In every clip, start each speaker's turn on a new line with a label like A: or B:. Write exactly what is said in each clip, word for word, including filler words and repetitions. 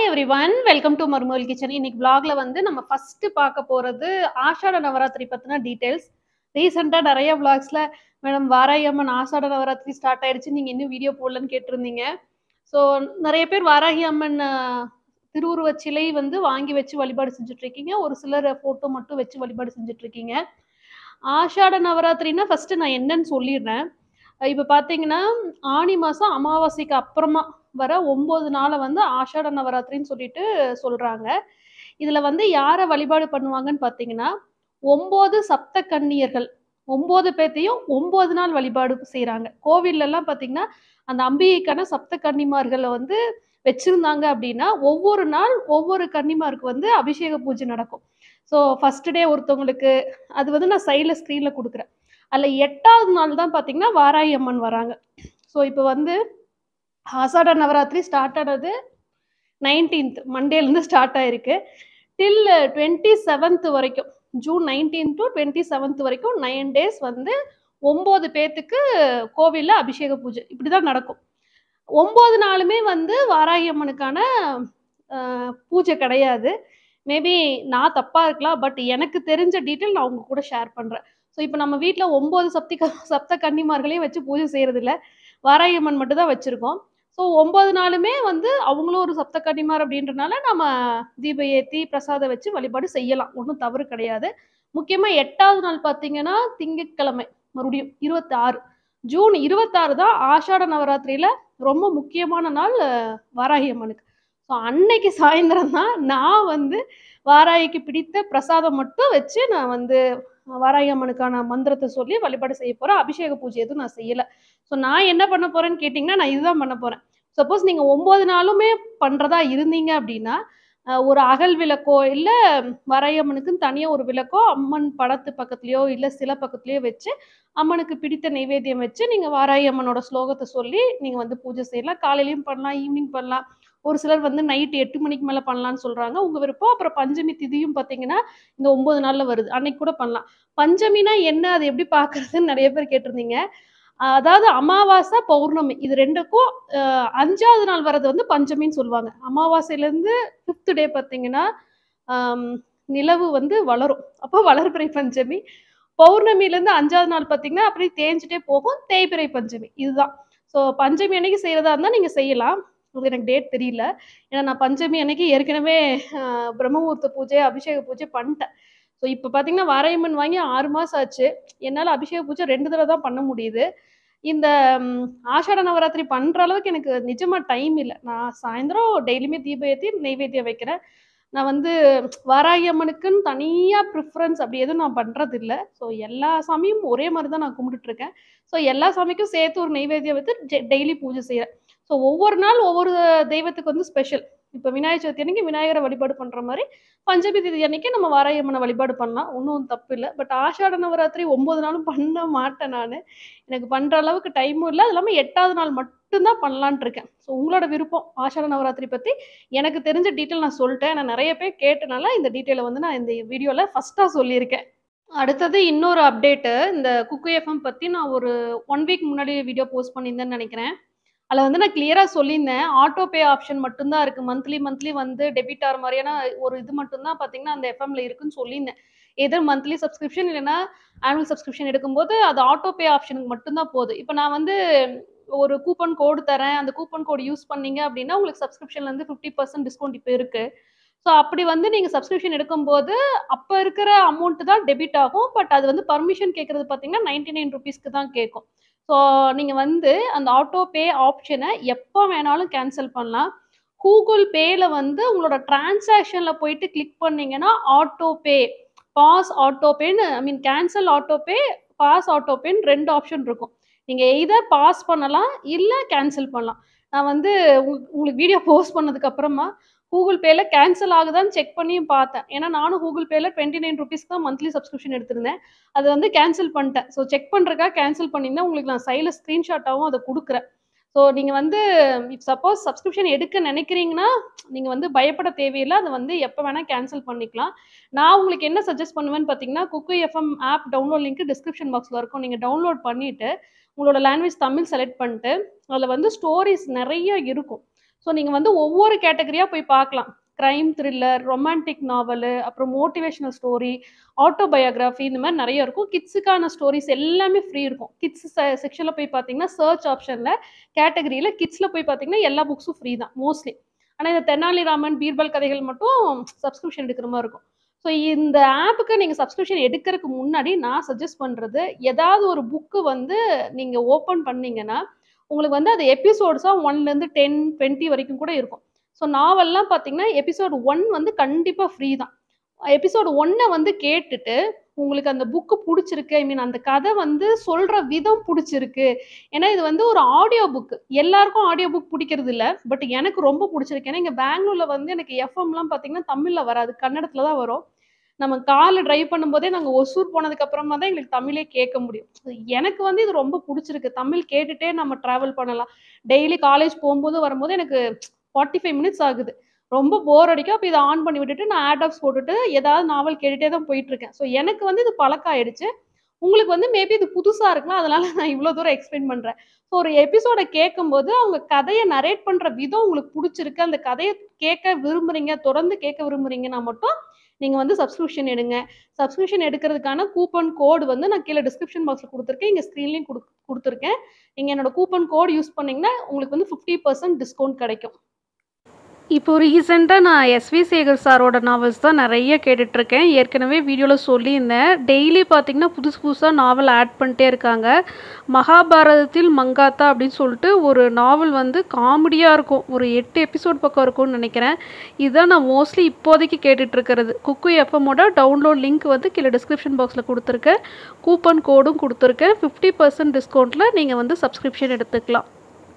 A: everyone, welcome to Marumagal kitchen. இன்னைக்கு vlogல வந்து நம்ம ஃபர்ஸ்ட் பார்க்க போறது ஆஷாட நவராத்திரி பத்தின டீடைல்ஸ். ரீசெண்டா நிறைய vlogsல மேடம் வாராகி அம்மன் ஆஷாட நவராத்திரி ஸ்டார்ட் ஆயிடுச்சு, நீங்க இன்னும் வீடியோ போடலன்னு கேட்டிருந்தீங்க. ஸோ நிறைய பேர் வாராகி அம்மன் திருவுருவ சிலை வந்து வாங்கி வச்சு வழிபாடு செஞ்சுட்டு இருக்கீங்க. ஒரு சிலர் போட்டோ மட்டும் வச்சு வழிபாடு செஞ்சுட்டு இருக்கீங்க. ஆஷாட நவராத்திரினா ஃபர்ஸ்ட் நான் என்னன்னு சொல்லிடுறேன். இப்போ பார்த்தீங்கன்னா ஆனி மாதம் அமாவாசைக்கு அப்புறமா வர ஒம்பது நாளை வந்து ஆஷாட நவராத்திரின்னு சொல்லிட்டு சொல்கிறாங்க. இதில் வந்து யாரை வழிபாடு பண்ணுவாங்கன்னு பார்த்தீங்கன்னா ஒம்பது சப்த கன்னியர்கள் ஒம்பது பேர்த்தையும் ஒம்பது நாள் வழிபாடு செய்கிறாங்க. கோவில்லலாம் பார்த்தீங்கன்னா அந்த அம்பிகைக்கான சப்த கன்னிமார்களை வந்து வச்சுருந்தாங்க அப்படின்னா ஒவ்வொரு நாள் ஒவ்வொரு கன்னிமாருக்கு வந்து அபிஷேக பூஜை நடக்கும். ஸோ ஃபஸ்ட் டே ஒருத்தவங்களுக்கு அது வந்து நான் சைடில் ஸ்க்ரீனில் கொடுக்குறேன். அதில் எட்டாவது நாள் தான் பார்த்தீங்கன்னா வாராகி அம்மன் வராங்க. ஸோ இப்போ வந்து ஆஷாட நவராத்திரி ஸ்டார்ட் ஆனது நைன்டீன்த் மண்டேலேருந்து ஸ்டார்ட் ஆயிருக்கு. டில் டுவெண்ட்டி செவன்த் வரைக்கும், June nineteen to twenty seventh வரைக்கும் நைன் டேஸ் வந்து ஒம்பது பேர்த்துக்கு கோவிலில் அபிஷேக பூஜை இப்படி தான் நடக்கும். ஒம்பது நாளுமே வந்து வாராகி அம்மனுக்கான பூஜை கிடையாது. மேபி நான் தப்பாக இருக்கலாம், பட் எனக்கு தெரிஞ்ச டீட்டெயில் நான் உங்க கூட ஷேர் பண்ணுறேன். ஸோ இப்போ நம்ம வீட்டில் ஒம்பது சப்தி சப்த கன்னிமார்களையும் வச்சு பூஜை செய்கிறதில்ல, வாராகி அம்மன் மட்டும் தான் வச்சுருக்கோம். ஸோ ஒம்பது நாளுமே வந்து அவங்களும் ஒரு சப்த கன்னிமார் அப்படின்றனால நம்ம தீபம் ஏற்றி பிரசாதம் வச்சு வழிபாடு செய்யலாம், ஒன்றும் தவறு கிடையாது. முக்கியமாக எட்டாவது நாள் பார்த்தீங்கன்னா திங்கட்கிழமை, மறுபடியும் இருபத்தாறு ஜூன் இருபத்தாறு தான் ஆஷாட நவராத்திரியில் ரொம்ப முக்கியமான நாள் வாராகி அம்மனுக்கு. ஸோ அன்னைக்கு சாயந்தரம் தான் நான் வந்து வாராகிக்கு பிடித்த பிரசாதம் மட்டும் வச்சு நான் வந்து வாராகி அம்மனுக்கான மந்திரத்தை சொல்லி வழிபாடு செய்ய போகிறேன். அபிஷேக பூஜை எதுவும் நான் செய்யலை. ஸோ நான் என்ன பண்ண போகிறேன்னு கேட்டிங்கன்னா நான் இதுதான் பண்ண போகிறேன். சப்போஸ் நீங்கள் ஒம்பது நாளுமே பண்ணுறதா இருந்தீங்க அப்படின்னா ஒரு அகல் விளக்கோ இல்லை வாராகி அம்மனுக்குன்னு தனியாக ஒரு விளக்கோ அம்மன் படத்து பக்கத்துலேயோ இல்லை சில பக்கத்துலேயோ வச்சு அம்மனுக்கு பிடித்த நைவேத்தியம் வச்சு நீங்கள் வாராகி அம்மனோட ஸ்லோகத்தை சொல்லி நீங்கள் வந்து பூஜை செய்யலாம். காலையிலையும் பண்ணலாம், ஈவினிங் பண்ணலாம். ஒரு சிலர் வந்து நைட்டு எட்டு மணிக்கு மேலே பண்ணலான்னு சொல்கிறாங்க, உங்கள் விருப்பம். அப்புறம் பஞ்சமி திதியும் பார்த்தீங்கன்னா இந்த ஒம்பது நாளில் வருது, அன்னைக்கு கூட பண்ணலாம். பஞ்சமினா என்ன, அது எப்படி பார்க்குறதுன்னு நிறைய பேர் கேட்டிருந்தீங்க. அதாவது அமாவாசை பௌர்ணமி இது ரெண்டுக்கும் அஞ்சாவது நாள் வர்றது வந்து பஞ்சமின்னு சொல்லுவாங்க. அமாவாசையிலேருந்து ஃபிஃப்த் டே பார்த்தீங்கன்னா நிலவு வந்து வளரும், அப்போ வளர்பிறை பஞ்சமி. பௌர்ணமிலேருந்து அஞ்சாவது நாள் பார்த்தீங்கன்னா அப்படியே தேஞ்சிட்டே போகும், தேய்பிறை பஞ்சமி. இதுதான். ஸோ பஞ்சமி அன்னைக்கு செய்கிறதா இருந்தால் நீங்கள் செய்யலாம். அது எனக்கு டேட் தெரியல, ஏன்னா நான் பஞ்சமி அன்னைக்கு ஏற்கனவே பிரம்மமுகூர்த்த பூஜை அபிஷேக பூஜை பண்ணிட்டேன். ஸோ இப்போ பார்த்தீங்கன்னா வாராகி அம்மன் வாங்கி ஆறு மாதம் ஆச்சு, என்னால் அபிஷேக பூஜை ரெண்டு தடவை தான் பண்ண முடியுது. இந்த ஆஷாட நவராத்திரி பண்ணுற அளவுக்கு எனக்கு நிஜமாக டைம் இல்லை. நான் சாயந்தரம் டெய்லியுமே தீபம் ஏற்றி நெய்வேத்தியம் வைக்கிறேன். நான் வந்து வாராகி அம்மனுக்குன்னு தனியாக ப்ரிஃபரன்ஸ் அப்படி எதுவும் நான் பண்ணுறது இல்லை. ஸோ எல்லா சாமியும் ஒரே மாதிரி தான் நான் கும்பிட்டுட்ருக்கேன். ஸோ எல்லா சாமிக்கும் சேர்த்து ஒரு நெய்வேத்தியம் வைத்து டெய்லி பூஜை செய்கிறேன். ஸோ ஒவ்வொரு நாள் ஒவ்வொரு தெய்வத்துக்கு வந்து ஸ்பெஷல். இப்போ விநாயகர் சதுர்த்தி அன்னைக்கு விநாயகரை வழிபாடு பண்ணுற மாதிரி பஞ்சமி திதி அன்னைக்கு நம்ம வாராகி அம்மனை வழிபாடு பண்ணலாம், ஒன்றும் தப்பு இல்லை. பட் ஆஷாட நவராத்திரி ஒம்பது நாளும் பண்ண மாட்டேன் நான், எனக்கு பண்ணுற அளவுக்கு டைமும் இல்லை. அது இல்லாமல் எட்டாவது நாள் மட்டும்தான் பண்ணலான் இருக்கேன். ஸோ உங்களோட விருப்பம். ஆஷாட நவராத்திரி பற்றி எனக்கு தெரிஞ்ச டீட்டெயில் நான் சொல்லிட்டேன். நான் நிறைய பேர் கேட்டனால இந்த டீட்டெயிலை வந்து நான் இந்த வீடியோவில் ஃபஸ்ட்டாக சொல்லியிருக்கேன். அடுத்தது இன்னொரு அப்டேட்டு, இந்த குக்கு எஃப்எம் பற்றி நான் ஒரு ஒன் வீக் முன்னாடி வீடியோ போஸ்ட் பண்ணியிருந்தேன்னு நினைக்கிறேன். அதில் வந்து நான் கிளியராக சொல்லியிருந்தேன், ஆட்டோ பே ஆப்ஷன் மட்டும்தான் இருக்குது, மந்த்லி மந்த்லி வந்து டெபிட் ஆகிற மாதிரியான ஒரு இது மட்டும்தான் பார்த்தீங்கன்னா அந்த எஃப்எம்ல இருக்குன்னு சொல்லியிருந்தேன். எதோ மந்த்லி சப்ஸ்கிரிப்ஷன் இல்லைன்னா ஆனுவல் சப்ஸ்கிரிப்ஷன் எடுக்கும்போது அது ஆட்டோ பே ஆப்ஷனுக்கு மட்டும்தான் போகுது. இப்போ நான் வந்து ஒரு கூப்பன் கோடு தரேன், அந்த கூப்பன் கோடு யூஸ் பண்ணீங்க அப்படின்னா உங்களுக்கு சப்ஸ்கிரிப்ஷன்லேருந்து ஃபிஃப்டி பர்சன்ட் டிஸ்கவுண்ட் இப்போ இருக்குது. ஸோ அப்படி வந்து நீங்கள் சப்ஸ்கிரிப்ஷன் எடுக்கும்போது அப்போ இருக்கிற அமௌண்ட்டு தான் டெபிட் ஆகும். பட் அது வந்து பர்மிஷன் கேட்குறது பார்த்தீங்கன்னா நைன்டி நைன் ருபீஸ்க்கு தான் கேட்கும். ஸோ நீங்கள் வந்து அந்த ஆட்டோ பே ஆப்ஷனை எப்போ வேணாலும் கேன்சல் பண்ணலாம். கூகுள் பேயில் வந்து உங்களோட டிரான்சாக்ஷனில் போயிட்டு கிளிக் பண்ணிங்கன்னா ஆட்டோ பே, பாஸ் ஆட்டோ பேன்னு, I mean cancel auto pay, pause auto பேன்னு ரெண்டு ஆப்ஷன் இருக்கும். நீங்கள் எய்தர் பாஸ் பண்ணலாம் இல்லை கேன்சல் பண்ணலாம். நான் வந்து உங்களுக்கு வீடியோ போஸ்ட் பண்ணதுக்கப்புறமா கூகுள் பேயில் கேன்சல் ஆகுதான்னு செக் பண்ணியும் பார்த்தேன். ஏன்னா நானும் கூகுள் பேயில் டுவெண்ட்டி நைன் ருபீஸ் தான் மந்த்லி சப்ஸ்கிரிப்ஷன் எடுத்திருந்தேன், அது வந்து கேன்சல் பண்ணிட்டேன். ஸோ செக் பண்ணுறதுக்காக கேன்சல் பண்ணியிருந்தேன். உங்களுக்கு நான் சைடில் ஸ்க்ரீன்ஷாட்டாகவும் அதை கொடுக்குறேன். ஸோ நீங்கள் வந்து சப்போஸ் சப்ஸ்கிரிப்ஷன் எடுக்க நினைக்கிறீங்கன்னா நீங்கள் வந்து பயப்பட தேவையில்லை, அதை வந்து எப்போ வேணால் கேன்சல் பண்ணிக்கலாம். நான் உங்களுக்கு என்ன சஜஸ்ட் பண்ணுவேன்னு பார்த்தீங்கன்னா, Kuku FM app download link description பாக்ஸில் இருக்கும். நீங்கள் டவுன்லோட் பண்ணிவிட்டு உங்களோட லாங்குவேஜ் தமிழ் செலக்ட் பண்ணிட்டு அதில் வந்து ஸ்டோரிஸ் நிறைய இருக்கும். ஸோ நீங்கள் வந்து ஒவ்வொரு கேட்டகரியாக போய் பார்க்கலாம். க்ரைம் த்ரில்லர், ரொமான்டிக் நாவலு, அப்புறம் மோட்டிவேஷனல் ஸ்டோரி, ஆட்டோபயோகிராஃபி இந்த மாதிரி நிறைய இருக்கும். கிட்ஸுக்கான ஸ்டோரிஸ் எல்லாமே ஃப்ரீ இருக்கும். கிட்ஸ் செ செக்ஷனில் போய் பார்த்தீங்கன்னா சர்ச் ஆப்ஷனில் கேட்டகரியில் கிட்ஸில் போய் பார்த்தீங்கன்னா எல்லா புக்ஸும் ஃப்ரீ தான் மோஸ்ட்லி. ஆனால் இந்த தெனாலிராமன், பீர்பல் கதைகள் மட்டும் சப்ஸ்கிரிப்ஷன் எடுக்கிற மாதிரி இருக்கும். ஸோ இந்த ஆப்புக்கு நீங்கள் சப்ஸ்கிரிப்ஷன் எடுக்கிறதுக்கு முன்னாடி நான் சஜஸ்ட் பண்ணுறது, ஏதாவது ஒரு புக்கு வந்து நீங்கள் ஓப்பன் பண்ணீங்கன்னா உங்களுக்கு வந்து அது எபிசோட்ஸாக ஒன்லேருந்து டென் டுவெண்ட்டி வரைக்கும் கூட இருக்கும். ஸோ நாவல்லாம் பார்த்தீங்கன்னா எபிசோட் ஒன் வந்து கண்டிப்பாக ஃப்ரீ தான். எபிசோடு ஒன்னை வந்து கேட்டுட்டு உங்களுக்கு அந்த புக்கு பிடிச்சிருக்கு, ஐ மீன் அந்த கதை வந்து சொல்கிற விதம் பிடிச்சிருக்கு. ஏன்னா இது வந்து ஒரு ஆடியோ புக்கு. எல்லாருக்கும் ஆடியோ புக் பிடிக்கிறது இல்லை, பட் எனக்கு ரொம்ப பிடிச்சிருக்கு. ஏன்னா இங்கே பெங்களூரில் வந்து எனக்கு எஃப்எம்லாம் பார்த்தீங்கன்னா தமிழில் வராது, கன்னடத்தில் தான் வரும். நம்ம காரில் ட்ரைவ் பண்ணும்போதே நாங்கள் ஒசூர் போனதுக்கு அப்புறமா தான் எங்களுக்கு தமிழே கேட்க முடியும். எனக்கு வந்து இது ரொம்ப பிடிச்சிருக்கு. தமிழ் கேட்டுகிட்டே நம்ம ட்ராவல் பண்ணலாம். டெய்லி காலேஜ் போகும்போது வரும்போது எனக்கு ஃபார்ட்டி ஃபைவ் மினிட்ஸ் ஆகுது, ரொம்ப போர் அடிக்கும். அப்போ இதை ஆன் பண்ணி விட்டுட்டு நான் ஆட் ஆஃப்ஸ் போட்டுட்டு ஏதாவது நாவல் கேட்டுகிட்டே தான் போயிட்டுருக்கேன். ஸோ எனக்கு வந்து இது பழக்கம் ஆயிடுச்சு. உங்களுக்கு வந்து மேபி இது புதுசாக இருக்கலாம், அதனால நான் இவ்வளோ தூரம் எக்ஸ்பிளைன் பண்ணுறேன். ஸோ ஒரு எபிசோடை கேட்கும்போது அவங்க கதையை நரேட் பண்ணுற விதம் உங்களுக்கு பிடிச்சிருக்கு, அந்த கதையை கேட்க விரும்புகிறீங்க, தொடர்ந்து கேட்க விரும்புகிறீங்கன்னா மட்டும் நீங்கள் வந்து சப்ஸ்கிரிப்ஷன் எடுங்க. சப்ஸ்கிரிப்ஷன் எடுக்கிறதுக்கான கூப்பன் கோடு வந்து நான் கீழே டிஸ்கிரிப்ஷன் பாக்ஸில் கொடுத்துருக்கேன், இங்கே ஸ்க்ரீன்லேயும் கொடு கொடுத்துருக்கேன். நீங்கள் என்னோட கூப்பன் கோட் யூஸ் பண்ணிங்கன்னா உங்களுக்கு வந்து ஃபிஃப்டி பர்சன்ட் டிஸ்கவுண்ட் கிடைக்கும். இப்போ ரீசெண்டாக நான் எஸ்வி சேகர் சாரோட நாவல்ஸ் தான் நிறைய கேட்டுட்ருக்கேன். ஏற்கனவே வீடியோவில் சொல்லியிருந்தேன். டெய்லி பார்த்திங்கன்னா புதுசு புதுசாக நாவல் ஆட் பண்ணிட்டே இருக்காங்க. மகாபாரதத்தில் மங்காத்தா அப்படின்னு சொல்லிட்டு ஒரு நாவல் வந்து காமெடியாக இருக்கும். ஒரு எட்டு எபிசோட் பக்கம் இருக்கும்னு நினைக்கிறேன். இதுதான் நான் மோஸ்ட்லி இப்போதைக்கு கேட்டுட்ருக்கிறது. குக்கு எஃப்எம்மோட டவுன்லோட் லிங்க் வந்து கீழே டிஸ்கிரிப்ஷன் பாக்ஸில் கொடுத்துருக்கேன். கூப்பன் கோடும் கொடுத்துருக்கேன். ஃபிஃப்டி பர்சன்ட் டிஸ்கவுண்ட்டில் நீங்கள் வந்து சப்ஸ்கிரிப்ஷன் எடுத்துக்கலாம்.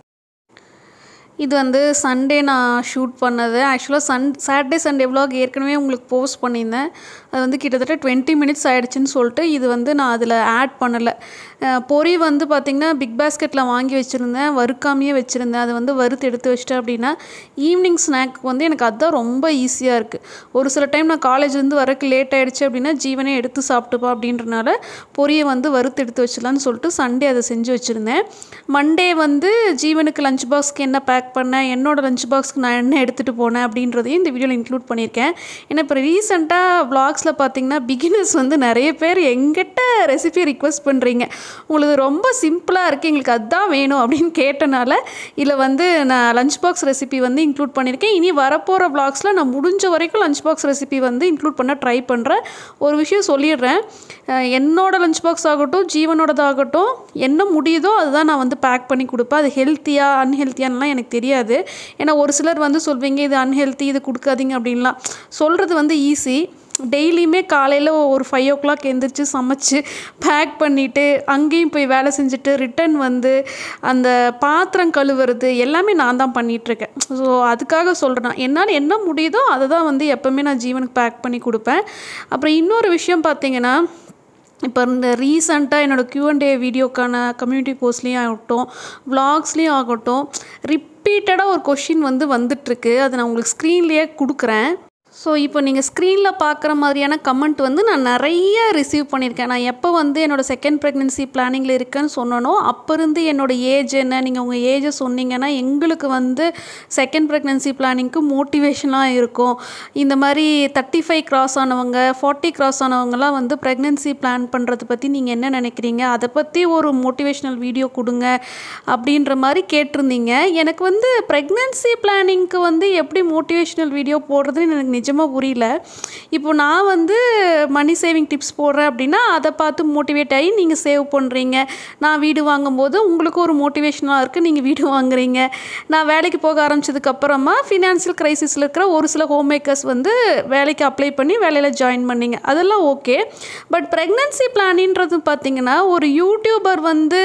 A: இது வந்து சண்டே நான் ஷூட் பண்ணது. ஆக்சுவலாக சன் சாட்டர்டே சண்டே விலாக் ஏற்கனவே உங்களுக்கு போஸ்ட் பண்ணியிருந்தேன். அது வந்து கிட்டத்தட்ட டுவெண்ட்டி மினிட்ஸ் ஆகிடுச்சின்னு சொல்லிட்டு இது வந்து நான் அதில் ஆட் பண்ணலை. பொரி வந்து பார்த்திங்கன்னா பிக் பாஸ்கெட்டில் வாங்கி வச்சுருந்தேன், வறுக்காமையே வச்சுருந்தேன். அதை வந்து வறுத்து எடுத்து வச்சிட்டேன் அப்படின்னா ஈவினிங் ஸ்நாக் வந்து எனக்கு அதுதான் ரொம்ப ஈஸியாக இருக்குது. ஒரு சில டைம் நான் காலேஜ்லேருந்து வரக்கு லேட் ஆகிடுச்சு அப்படின்னா ஜீவனே எடுத்து சாப்பிட்டுப்பா அப்படின்றனால பொரியை வந்து வறுத்து எடுத்து வச்சிடலான்னு சொல்லிட்டு சண்டே அதை செஞ்சு வச்சுருந்தேன். மண்டே வந்து ஜீவனுக்கு லஞ்ச் பாக்ஸ்க்கு என்ன பேக் பண்ணேன், என்னோடய லஞ்ச் பாக்ஸ்க்கு நான் என்ன எடுத்துகிட்டு போனேன் அப்படின்றதையும் இந்த வீடியோவில் இன்க்ளூட் பண்ணியிருக்கேன். ஏன்னா இப்போ ரீசெண்டாக வ்ளாக்ஸில் பார்த்திங்கன்னா பிகினர்ஸ் வந்து நிறைய பேர் எங்கிட்ட ரெசிபி ரிக்வெஸ்ட் பண்ணுறீங்க. உங்களுக்கு ரொம்ப சிம்பிளாக இருக்குது, எங்களுக்கு அதுதான் வேணும் அப்படின்னு கேட்டனால இதில் வந்து நான் லஞ்ச் பாக்ஸ் ரெசிபி வந்து இன்க்ளூட் பண்ணியிருக்கேன். இனி வரப்போகிற வ்ளாக்ஸில் நான் முடிஞ்ச வரைக்கும் லஞ்ச் பாக்ஸ் ரெசிபி வந்து இன்க்ளூட் பண்ண ட்ரை பண்ணுறேன். ஒரு விஷயம் சொல்லிடுறேன், என்னோடய லஞ்ச் பாக்ஸ் ஆகட்டும் ஜீவனோடதாகட்டும் என்ன முடியுதோ அதுதான் நான் வந்து பேக் பண்ணி கொடுப்பேன். அது ஹெல்த்தியாக அன்ஹெல்த்தியானலாம் எனக்கு தெரியாது. ஏன்னா ஒரு சிலர் வந்து சொல்வீங்க இது அன்ஹெல்த்தி, இது கொடுக்காதீங்க அப்படின்லாம். சொல்கிறது வந்து ஈஸி. டெய்லியுமே காலையில் ஒரு ஃபைவ் ஓ கிளாக் எழுந்திரிச்சு சமைச்சு பேக் பண்ணிவிட்டு அங்கேயும் போய் வேலை செஞ்சுட்டு ரிட்டன் வந்து அந்த பாத்திரம் கழுவுறது எல்லாமே நான் தான் பண்ணிகிட்ருக்கேன். ஸோ அதுக்காக சொல்கிறேன், என்னால் என்ன முடியுதோ அதை தான் வந்து எப்போவுமே நான் ஜீவனுக்கு பேக் பண்ணி கொடுப்பேன். அப்புறம் இன்னொரு விஷயம் பார்த்திங்கன்னா, இப்போ இந்த ரீசண்டாக என்னோடய கியூ அண்ட் ஏ வீடியோக்கான கம்யூனிட்டி போஸ்ட்லேயும் ஆகட்டும் வ்ளாக்ஸ்லேயும் ஆகட்டும் ரிப்பீட்டடாக ஒரு கொஷின் வந்து வந்துட்டுருக்கு. அதை நான் உங்களுக்கு ஸ்க்ரீன்லேயே கொடுக்குறேன். ஸோ இப்போ நீங்கள் ஸ்க்ரீனில் பார்க்குற மாதிரியான கமெண்ட் வந்து நான் நிறைய ரிசீவ் பண்ணியிருக்கேன். நான் எப்போ வந்து என்னோடய செகண்ட் ப்ரெக்னென்சி பிளானிங்கில் இருக்கேன்னு சொன்னனோ அப்போ இருந்து என்னோடய ஏஜ் என்ன, நீங்கள் உங்கள் ஏஜை சொன்னீங்கன்னா எங்களுக்கு வந்து செகண்ட் ப்ரெக்னென்சி பிளானிங்க்கு மோட்டிவேஷனாக இருக்கும். இந்த மாதிரி தேர்ட்டி ஃபைவ் கிராஸ் ஆனவங்க ஃபார்ட்டி கிராஸ் ஆனவங்கலாம் வந்து ப்ரெக்னென்சி பிளான் பண்ணுறதை பற்றி நீங்கள் என்ன நினைக்கிறீங்க, அதை பற்றி ஒரு மோட்டிவேஷ்னல் வீடியோ கொடுங்க அப்படின்ற மாதிரி கேட்டிருந்தீங்க. எனக்கு வந்து ப்ரெக்னென்சி பிளானிங்க்கு வந்து எப்படி மோட்டிவேஷ்னல் வீடியோ போடுறதுன்னு எனக்கு நிஜமாக புரியல. இப்போ நான் வந்து மணி சேவிங் டிப்ஸ் போடுறேன் அப்படின்னா அதை பார்த்து மோட்டிவேட் ஆகி நீங்கள் சேவ் பண்ணுறீங்க. நான் வீடு வாங்கும்போது உங்களுக்கு ஒரு மோட்டிவேஷனாக இருக்குது, நீங்கள் வீடு வாங்குறீங்க. நான் வேலைக்கு போக ஆரம்பிச்சதுக்கப்புறமா ஃபினான்ஷியல் க்ரைசிஸில் இருக்கிற ஒரு சில ஹோம் மேக்கர்ஸ் வந்து வேலைக்கு அப்ளை பண்ணி வேலையில் ஜாயின் பண்ணிங்க, அதெல்லாம் ஓகே. பட் ப்ரெக்னென்சி பிளானின்றது பார்த்திங்கன்னா ஒரு யூடியூபர் வந்து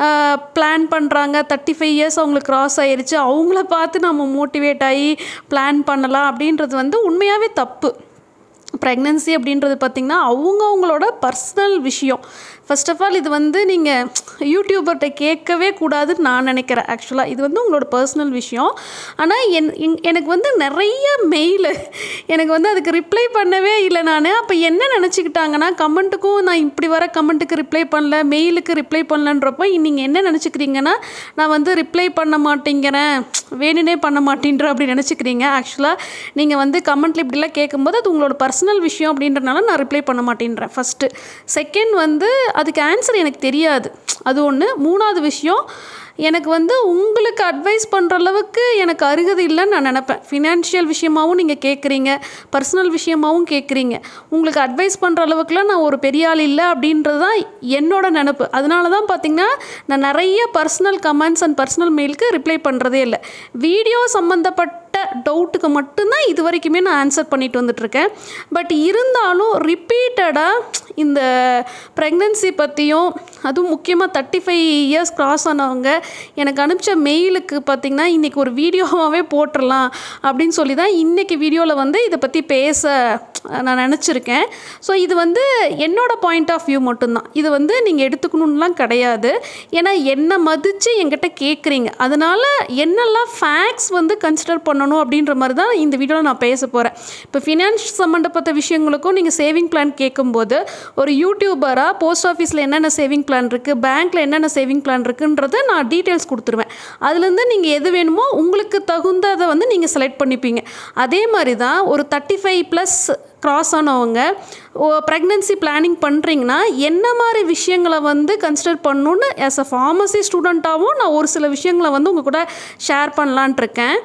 A: பிளான் பண்ணுறாங்க, தேர்ட்டி ஃபைவ் இயர்ஸ் அவங்களுக்கு கிராஸ் ஆகிடுச்சு, அவங்கள பார்த்து நம்ம மோட்டிவேட் ஆகி பிளான் பண்ணலாம் அப்படின்றது வந்து உண்மையாகவே தப்பு. ப்ரெக்னன்சி அப்படின்றது பார்த்திங்கன்னா அவங்கவுங்களோட பர்சனல் விஷயம். ஃபர்ஸ்ட் ஆஃப் ஆல் இது வந்து நீங்கள் யூடியூபர்கிட்ட கேட்கவே கூடாதுன்னு நான் நினைக்கிறேன். ஆக்சுவலாக இது வந்து உங்களோட பர்சனல் விஷயம். ஆனால் என் எனக்கு வந்து நிறைய மெயில் எனக்கு வந்து அதுக்கு ரிப்ளை பண்ணவே இல்லை நான். அப்போ என்ன நினச்சிக்கிட்டாங்கன்னா, கமெண்ட்டுக்கும் நான் இப்படி வர கமெண்ட்டுக்கு ரிப்ளை பண்ணல, மெயிலுக்கு ரிப்ளை பண்ணலன்றப்போ நீங்கள் என்ன நினச்சிக்கிறீங்கன்னா, நான் வந்து ரிப்ளை பண்ண மாட்டேங்கிறேன், வேணுனே பண்ண மாட்டேன்ற அப்படி நினச்சிக்கிறீங்க. ஆக்சுவலாக நீங்கள் வந்து கமெண்ட்டில் இப்படிலாம் கேட்கும்போது அது உங்களோட பர்சனல் விஷயம் அப்படின்றனால நான் ரிப்ளை பண்ண மாட்டேன்றேன் ஃபஸ்ட்டு. செகண்ட் வந்து அதுக்கு ஆன்சர் எனக்கு தெரியாது, அது ஒன்று. மூணாவது விஷயம், எனக்கு வந்து உங்களுக்கு அட்வைஸ் பண்ணுற அளவுக்கு எனக்கு அருகதை இல்லைன்னு நான் நினப்பேன். ஃபினான்ஷியல் விஷயமாகவும் நீங்கள் கேட்குறீங்க, பர்சனல் விஷயமாகவும் கேட்குறீங்க. உங்களுக்கு அட்வைஸ் பண்ணுற அளவுக்குலாம் நான் ஒரு பெரிய ஆள் இல்லை அப்படின்றது தான் என்னோட நினப்பு. அதனால தான் பார்த்திங்கன்னா நான் நிறைய பர்சனல் கமெண்ட்ஸ் அண்ட் பர்சனல் மெயிலுக்கு ரிப்ளை பண்ணுறதே இல்லை. வீடியோ சம்மந்தப்பட்ட டவுட்டுக்கு மட்டும்தான் இது வரைக்குமே நான் ஆன்சர் பண்ணிட்டு வந்துட்டுருக்கேன். பட் இருந்தாலும் ரிப்பீட்டடாக இந்த ப்ரெக்னன்சி பற்றியும், அதுவும் முக்கியமாக தேர்ட்டி ஃபைவ் இயர்ஸ் க்ராஸ் ஆனவங்க எனக்கு அனுப்பிச்ச மெயிலுக்கு பார்த்திங்கன்னா இன்றைக்கி ஒரு வீடியோவாகவே போட்டுடலாம் அப்படின்னு சொல்லி தான் இன்றைக்கி வீடியோவில் வந்து இதை பற்றி பேச நான் நினச்சிருக்கேன். ஸோ இது வந்து என்னோடய பாயிண்ட் ஆஃப் வியூ மட்டும்தான், இது வந்து நீங்கள் எடுத்துக்கணுன்னெலாம் கிடையாது. ஏன்னா என்னை மதித்து என்கிட்ட கேட்குறீங்க, அதனால் என்னெல்லாம் ஃபேக்ட்ஸ் வந்து கன்சிடர் பண்ணணும் அப்படின்ற மாதிரி தான் இந்த வீடியோவில் நான் பேச போகிறேன். இப்போ ஃபினான்ஸ் சம்மந்தப்பட்ட விஷயங்களுக்கும் நீங்கள் சேவிங் பிளான் கேட்கும்போது ஒரு யூடியூபராக போஸ்ட் ஆஃபீஸில் என்னென்ன சேவிங் பிளான் இருக்குது, பேங்க்கில் என்னென்ன சேவிங் பிளான் இருக்குன்றதை நான் டீட்டெயில்ஸ் கொடுத்துருவேன். அதுலேருந்து நீங்கள் எது வேணுமோ உங்களுக்கு தகுந்ததை வந்து நீங்கள் செலக்ட் பண்ணிப்பீங்க. அதே மாதிரி தான் ஒரு தேர்ட்டி ஃபைவ் ப்ளஸ் க்ராஸ் ஆனவங்க ப்ரெக்னன்சி பிளானிங் பண்ணுறீங்கன்னா என்ன மாதிரி விஷயங்களை வந்து கன்சிடர் பண்ணணுன்னு ஆஸ் அ ஃபார்மசி ஸ்டூடெண்ட்டாகவும் நான் ஒரு சில விஷயங்களை வந்து உங்கள் கூட ஷேர் பண்ணலான்ட்ருக்கேன்.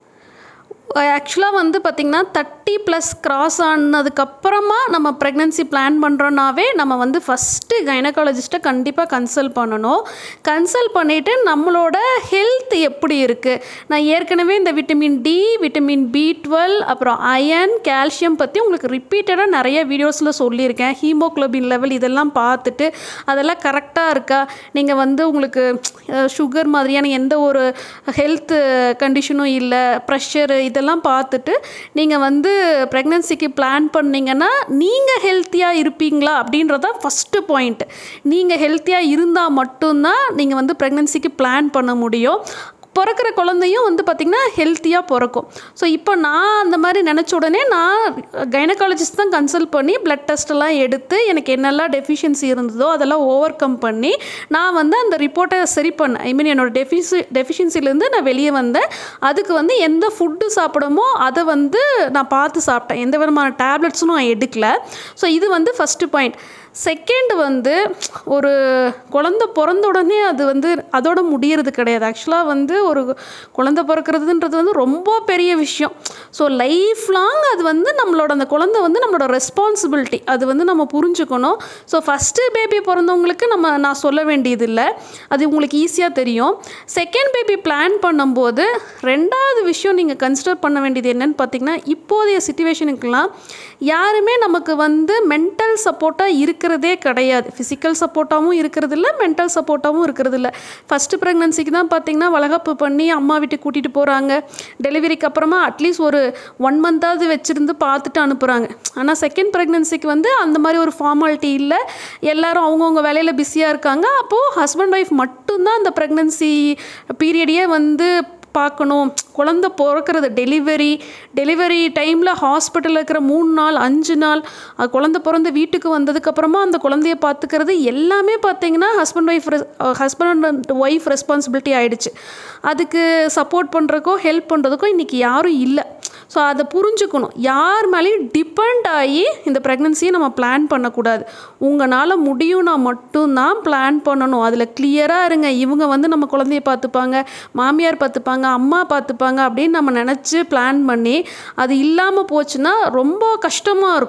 A: ஆக்சுவலாக வந்து பார்த்திங்கன்னா தேர்ட்டி ப்ளஸ் க்ராஸ் ஆனதுக்கப்புறமா நம்ம ப்ரெக்னன்சி பிளான் பண்ணுறோன்னாவே நம்ம வந்து ஃபஸ்ட்டு கைனகாலஜிஸ்ட்டை கண்டிப்பாக கன்சல்ட் பண்ணணும். கன்சல்ட் பண்ணிவிட்டு நம்மளோட ஹெல்த் எப்படி இருக்குது, நான் ஏற்கனவே இந்த vitamin D, vitamin B twelve, அப்புறம் அயன், கால்சியம் பற்றி உங்களுக்கு ரிப்பீட்டடாக நிறைய வீடியோஸில் சொல்லியிருக்கேன். ஹீமோக்ளோபின் லெவல் இதெல்லாம் பார்த்துட்டு அதெல்லாம் கரெக்டாக இருக்கா, நீங்கள் வந்து உங்களுக்கு சுகர் மாதிரியான எந்த ஒரு ஹெல்த் கண்டிஷனும் இல்லை, ப்ரெஷரு இதெல்லாம் பார்த்துட்டு நீங்கள் வந்து ப்ரெக்னன்சிக்கு பிளான் பண்ணிங்கன்னா நீங்கள் ஹெல்த்தியாக இருப்பீங்களா அப்படின்றத ஃபஸ்ட்டு பாயிண்ட். நீங்கள் ஹெல்த்தியாக இருந்தால் மட்டும்தான் நீங்கள் வந்து ப்ரெக்னன்சிக்கு பிளான் பண்ண முடியும். பிறக்கிற குழந்தையும் வந்து பார்த்திங்கன்னா ஹெல்த்தியாக பிறக்கும். ஸோ இப்போ நான் அந்த மாதிரி நினச்ச உடனே நான் கைனகாலஜிஸ்ட் தான் கன்சல்ட் பண்ணி ப்ளட் டெஸ்ட்டெல்லாம் எடுத்து எனக்கு என்னெல்லாம் டெஃபிஷியன்சி இருந்ததோ அதெல்லாம் ஓவர் கம் பண்ணி நான் வந்து அந்த ரிப்போர்ட்டை சரி பண்ணேன். ஐ மீன் என்னோடய டெஃபிஷி டெஃபிஷியன்சிலேருந்து நான் வெளியே வந்தேன். அதுக்கு வந்து எந்த ஃபுட்டு சாப்பிடமோ அதை வந்து நான் பார்த்து சாப்பிட்டேன், எந்த விதமான டேப்லெட்ஸும் நான் எடுக்கல. ஸோ இது வந்து ஃபஸ்ட்டு பாயிண்ட். செகண்ட் வந்து ஒரு குழந்த பிறந்த உடனே அது வந்து அதோட முடியறது கிடையாது. ஆக்சுவலாக வந்து ஒரு குழந்தை பிறக்கிறதுன்றது வந்து ரொம்ப பெரிய விஷயம். ஸோ லைஃப் லாங் அது வந்து நம்மளோட அந்த குழந்தை வந்து நம்மளோட ரெஸ்பான்சிபிலிட்டி, அது வந்து நம்ம புரிஞ்சுக்கணும். ஸோ ஃபஸ்ட்டு பேபி பிறந்தவங்களுக்கு நம்ம நான் சொல்ல வேண்டியதில்லை, அது உங்களுக்கு ஈஸியாக தெரியும். செகண்ட் பேபி பிளான் பண்ணும்போது ரெண்டாவது விஷயம் நீங்கள் கன்சிடர் பண்ண வேண்டியது என்னன்னு பார்த்தீங்கன்னா, இப்போதைய சிச்சுவேஷனுக்கெலாம் யாருமே நமக்கு வந்து மென்டல் சப்போர்ட்டாக இருக்கிறதே கிடையாது. ஃபிசிக்கல் சப்போர்ட்டாகவும் இருக்கிறது இல்லை, மென்டல் சப்போர்ட்டாகவும் இருக்கிறது இல்லை. ஃபஸ்ட்டு ப்ரெக்னன்சிக்கு தான் பார்த்திங்கன்னா வளகாப்பு பண்ணி அம்மா வீட்டுக்கு கூட்டிகிட்டு போகிறாங்க. டெலிவரிக்கு அப்புறமா அட்லீஸ்ட் ஒரு ஒன் மந்தாவது வச்சுருந்து பார்த்துட்டு அனுப்புகிறாங்க. ஆனால் செகண்ட் ப்ரெக்னன்சிக்கு வந்து அந்த மாதிரி ஒரு ஃபார்மாலிட்டி இல்லை, எல்லோரும் அவங்கவுங்க வேலையில் பிஸியாக இருக்காங்க. அப்போது ஹஸ்பண்ட் ஒய்ஃப் மட்டும்தான் அந்த ப்ரெக்னன்சி பீரியடையே வந்து பார்க்கணும். குழந்த பிறக்கிறது டெலிவரி டெலிவரி டைமில் ஹாஸ்பிட்டலில் இருக்கிற மூணு நாள் அஞ்சு நாள் குழந்த பிறந்த வீட்டுக்கு வந்ததுக்கப்புறமா அந்த குழந்தைய பார்த்துக்கிறது எல்லாமே பார்த்திங்கன்னா husband wife husband and wife responsibility ஆகிடுச்சு. அதுக்கு சப்போர்ட் பண்ணுறதுக்கோ ஹெல்ப் பண்ணுறதுக்கோ இன்றைக்கி யாரும் இல்லை. ஸோ அதை புரிஞ்சுக்கணும். யார் மேலேயும் டிபெண்ட் ஆகி இந்த ப்ரெக்னன்சியை நம்ம பிளான் பண்ணக்கூடாது. உங்களால் முடியும்னா மட்டும்தான் பிளான் பண்ணணும். அதில் கிளியராக இருங்க. இவங்க வந்து நம்ம குழந்தைய பார்த்துப்பாங்க, மாமியார் பார்த்துப்பாங்க, அம்மா பார்த்துப்பாங்க அப்படின்னு நம்ம நினச்சி பிளான் பண்ணி அது இல்லாமல் போச்சுன்னா ரொம்ப கஷ்டமாக இருக்கும்.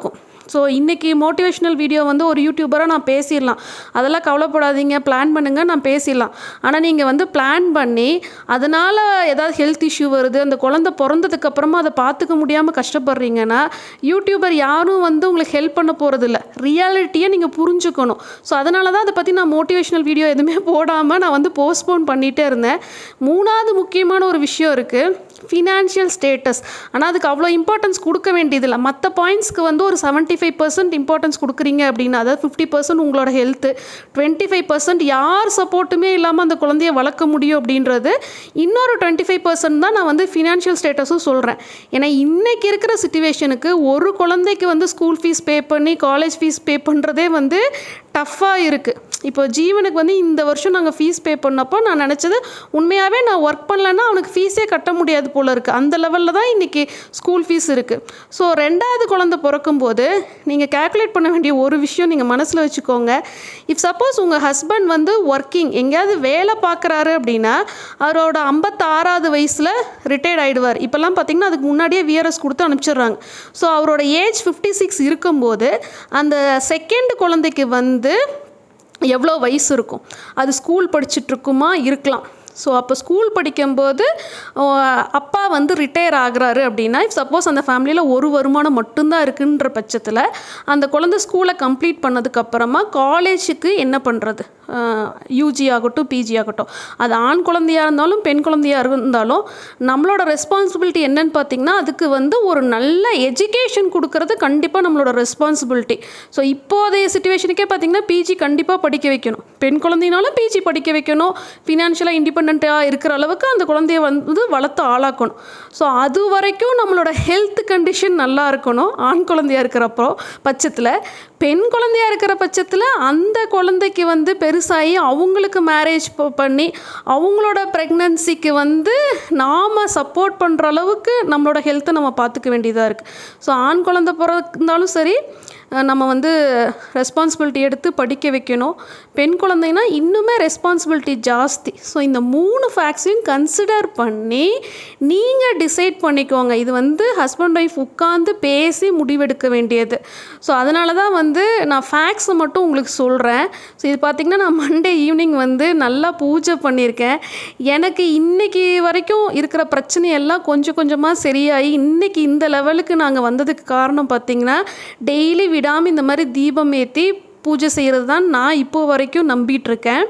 B: ஸோ இன்றைக்கி மோட்டிவேஷ்னல் வீடியோ வந்து ஒரு யூடியூபராக நான் பேசிடலாம், அதெல்லாம் கவலைப்படாதீங்க, பிளான் பண்ணுங்கள், நான் பேசிடலாம். ஆனால் நீங்கள் வந்து பிளான் பண்ணி அதனால் ஏதாவது ஹெல்த் இஷ்யூ வருது, அந்த குழந்தை பிறந்ததுக்கப்புறமா அதை பார்த்துக்க முடியாமல் கஷ்டப்படுறீங்கன்னா யூடியூபர் யாரும் வந்து உங்களுக்கு ஹெல்ப் பண்ண போகிறதில்ல. ரியாலிட்டியை நீங்கள் புரிஞ்சுக்கணும். ஸோ அதனால தான் அதை பற்றி நான் மோட்டிவேஷ்னல் வீடியோ எதுவுமே போடாமல் நான் வந்து போஸ்ட்போன் பண்ணிகிட்டே இருந்தேன். மூணாவது முக்கியமான ஒரு விஷயம் இருக்குது, ஃபினான்ஷியல் ஸ்டேட்டஸ். ஆனால் அதுக்கு அவ்வளோ இம்பார்ட்டன்ஸ் கொடுக்க வேண்டியதில்லை. மற்ற பாயிண்ட்ஸ்க்கு வந்து ஒரு செவன்ட்டி ஃபைவ் பர்சன்ட் இம்பார்ட்டன்ஸ் கொடுக்குறீங்க அப்படின்னா, அதாவது ஃபிஃப்டி பர்சன்ட் உங்களோட ஹெல்த்து, டுவெண்ட்டி ஃபைவ் பர்சன்ட் யார் சப்போர்ட்டுமே இல்லாமல் அந்த குழந்தைய வளர்க்க முடியும் அப்படின்றது, இன்னொரு டுவெண்ட்டி ஃபைவ் பர்சன்ட் தான் நான் வந்து ஃபினான்ஷியல் ஸ்டேட்டஸும் சொல்கிறேன். ஏன்னா இன்றைக்கி இருக்கிற சிச்சுவேஷனுக்கு ஒரு குழந்தைக்கு வந்து ஸ்கூல் ஃபீஸ் பே பண்ணி காலேஜ் ஃபீஸ் பே பண்ணுறதே வந்து டஃப்பாக இருக்குது. இப்போ ஜீவனுக்கு வந்து இந்த வருஷம் நாங்கள் ஃபீஸ் பே பண்ணப்போ நான் நினச்சது, உண்மையாகவே நான் ஒர்க் பண்ணலன்னா அவனுக்கு ஃபீஸே கட்ட முடியாது போல் இருக்குது. அந்த லெவலில் தான் இன்றைக்கி ஸ்கூல் ஃபீஸ் இருக்குது. ஸோ ரெண்டாவது குழந்தை பிறக்கும்போது நீங்கள் கேல்குலேட் பண்ண வேண்டிய ஒரு விஷயம் நீங்கள் மனசில் வச்சுக்கோங்க. இஃப் சப்போஸ் உங்கள் ஹஸ்பண்ட் வந்து ஒர்க்கிங் எங்கேயாவது வேலை பார்க்குறாரு அப்படின்னா அவரோட ஐம்பத்தாறாவது வயசில் ரிட்டையர்ட் ஆகிடுவார். இப்போல்லாம் பார்த்திங்கன்னா அதுக்கு முன்னாடியே விஆர்எஸ் கொடுத்து அனுப்பிச்சிடுறாங்க. ஸோ அவரோட ஏஜ் ஃபிஃப்டி சிக்ஸ் இருக்கும்போது அந்த செகண்ட் குழந்தைக்கு வந்து எவ்வளோ வயசு இருக்கும், அது ஸ்கூல் படிச்சுட்ருக்குமா இருக்கலாம். ஸோ அப்போ ஸ்கூல் படிக்கும்போது அப்பா வந்து ரிட்டையர் ஆகுறாரு அப்படின்னா, இஃப் சப்போஸ் அந்த ஃபேமிலியில் ஒரு வருமானம் மட்டும்தான் இருக்குன்ற பட்சத்தில் அந்த குழந்தை ஸ்கூலை கம்ப்ளீட் பண்ணதுக்கப்புறமா காலேஜுக்கு என்ன பண்ணுறது, யூஜி ஆகட்டும் பிஜி ஆகட்டும், அது ஆண் குழந்தையாக இருந்தாலும் பெண் குழந்தையாக இருந்தாலும் நம்மளோட ரெஸ்பான்சிபிலிட்டி என்னன்னு பார்த்திங்கன்னா, அதுக்கு வந்து ஒரு நல்ல எஜுகேஷன் கொடுக்கறது கண்டிப்பாக நம்மளோட ரெஸ்பான்சிபிலிட்டி. ஸோ இப்போதைய சிச்சுவேஷனுக்கே பார்த்திங்கன்னா பிஜி கண்டிப்பாக படிக்க வைக்கணும். பெண் குழந்தைனாலும் பிஜி படிக்க வைக்கணும். ஃபினான்ஷியலாக இண்டிபெண்ட் இருக்கிற அளவுக்கு அந்த குழந்தைய வந்து வளர்த்து ஆளாக்கணும். ஸோ அது வரைக்கும் நம்மளோட ஹெல்த் கண்டிஷன் நல்லா இருக்கணும். ஆண் குழந்தையாக இருக்கிறப்போ பட்சத்தில், பெண் குழந்தையாக இருக்கிற பட்சத்தில் அந்த குழந்தைக்கு வந்து பெருசாகி அவங்களுக்கு மேரேஜ் பண்ணி அவங்களோட ப்ரெக்னன்சிக்கு வந்து நாம் சப்போர்ட் பண்ணுற அளவுக்கு நம்மளோட ஹெல்த்தை நம்ம பார்த்துக்க வேண்டியதாக இருக்குது. ஸோ ஆண் குழந்தை பிறந்தாலும் சரி நம்ம வந்து ரெஸ்பான்சிபிலிட்டி எடுத்து படிக்க வைக்கணும். பெண் குழந்தைனா இன்னுமே ரெஸ்பான்சிபிலிட்டி ஜாஸ்தி. ஸோ இந்த மூணு ஃபேக்ட்ஸையும் கன்சிடர் பண்ணி நீங்கள் டிசைட் பண்ணிக்கோங்க. இது வந்து ஹஸ்பண்ட் ஒய்ஃப் உட்காந்து பேசி முடிவெடுக்க வேண்டியது. ஸோ அதனால தான் வந்து நான் ஃபேக்ட்ஸை மட்டும் உங்களுக்கு சொல்கிறேன். ஸோ இது பார்த்திங்கன்னா நான் மண்டே ஈவினிங் வந்து நல்லா பூஜை பண்ணியிருக்கேன். எனக்கு இன்றைக்கி வரைக்கும் இருக்கிற பிரச்சனையெல்லாம் கொஞ்சம் கொஞ்சமாக சரியாகி இன்றைக்கி இந்த லெவலுக்கு நாங்கள் வந்ததுக்கு காரணம் பார்த்திங்கன்னா, டெய்லி விடாமல் இந்த மாதிரி தீபம் ஏற்றி பூஜை செய்கிறது தான் நான் இப்போ வரைக்கும் நம்பிகிட்ருக்கேன்.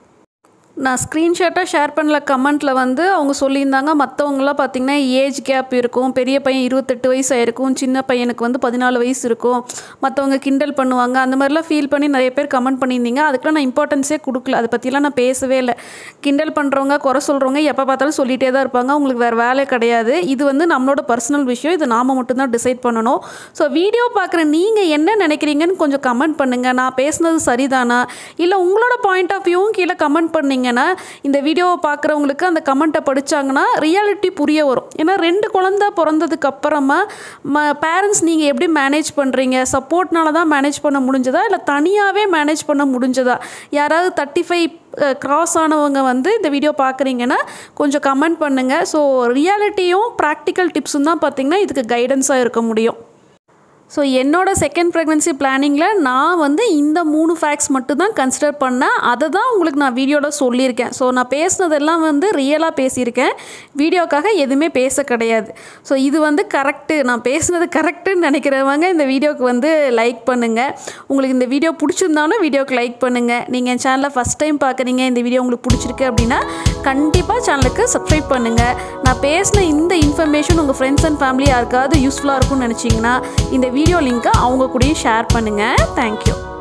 B: நான் ஸ்க்ரீன்ஷாட்டாக ஷேர் பண்ணல கமெண்ட்டில் வந்து அவங்க சொல்லியிருந்தாங்க, மற்றவங்களாம் பார்த்திங்கன்னா ஏஜ் கேப் இருக்கும், பெரிய பையன் இருபத்தெட்டு வயசு ஆயிருக்கும், சின்ன பையனுக்கு வந்து பதினாலு வயசு இருக்கும், மற்றவங்க கிண்டல் பண்ணுவாங்க, அந்த மாதிரிலாம் ஃபீல் பண்ணி நிறைய பேர் கமெண்ட் பண்ணியிருந்தீங்க. அதுக்கெலாம் நான் இம்பார்ட்டன்ஸே கொடுக்கல, அதை பற்றிலாம் நான் பேசவே இல்லை. கிண்டல் பண்ணுறவங்க குறை சொல்கிறவங்க எப்போ பார்த்தாலும் சொல்லிகிட்டே தான் இருப்பாங்க, அவங்களுக்கு வேறு வேலை கிடையாது. இது வந்து நம்மளோட பர்சனல் விஷயம், இது நாம் மட்டும்தான் டிசைட் பண்ணணும். ஸோ வீடியோ பார்க்குற நீங்கள் என்ன நினைக்கிறீங்கன்னு கொஞ்சம் கமெண்ட் பண்ணுங்கள். நான் பேசுனது சரிதானா, இல்லை உங்களோட பாயிண்ட் ஆஃப் வியூவும் கீழே கமெண்ட் பண்ணிங்க. இந்த வீடியோவை பார்க்குறவங்களுக்கு அந்த கமெண்ட்டை படித்தாங்கன்னா ரியாலிட்டி புரிய வரும். ஏன்னா ரெண்டு குழந்தை பிறந்ததுக்கு அப்புறமா ம பேரண்ட்ஸ் நீங்கள் எப்படி மேனேஜ் பண்ணுறீங்க, சப்போர்ட்னால தான் மேனேஜ் பண்ண முடிஞ்சதா இல்லை தனியாகவே மேனேஜ் பண்ண முடிஞ்சதா? யாராவது தேர்ட்டி ஃபைவ் கிராஸ் ஆனவங்க வந்து இந்த வீடியோ பார்க்குறீங்கன்னா கொஞ்சம் கமெண்ட் பண்ணுங்கள். ஸோ ரியாலிட்டியும் ப்ராக்டிக்கல் டிப்ஸும் தான் பார்த்திங்கன்னா இதுக்கு கைடன்ஸாக இருக்க முடியும். ஸோ என்னோடய செகண்ட் ப்ரெக்னன்சி பிளானிங்கில் நான் வந்து இந்த மூணு ஃபேக்ட்ஸ் மட்டும் தான் கன்சிடர் பண்ணேன். அதை தான் உங்களுக்கு நான் வீடியோவில் சொல்லியிருக்கேன். ஸோ நான் பேசுனதெல்லாம் வந்து ரியலாக பேசியிருக்கேன், வீடியோக்காக எதுவுமே பேச கிடையாது. ஸோ இது வந்து கரெக்டு, நான் பேசுனது கரெக்டுன்னு நினைக்கிறவங்க இந்த வீடியோவுக்கு வந்து லைக் பண்ணுங்கள். உங்களுக்கு இந்த வீடியோ பிடிச்சிருந்தாலும் வீடியோவுக்கு லைக் பண்ணுங்கள். நீங்கள் என் சேனலை ஃபஸ்ட் டைம் பார்க்குறீங்க, இந்த வீடியோ உங்களுக்கு பிடிச்சிருக்கு அப்படின்னா கண்டிப்பாக சேனலுக்கு சப்ஸ்கிரைப் பண்ணுங்கள். நான் பேசின இந்த இன்ஃபர்மேஷன் உங்கள் ஃப்ரெண்ட்ஸ் அண்ட் ஃபேமிலி யாருக்காவது யூஸ்ஃபுல்லாக இருக்கும்னு நினச்சிங்கன்னா இந்த வீடியோ லிங்க்கை அவங்க கூடயும் ஷேர் பண்ணுங்கள். தேங்க்யூ.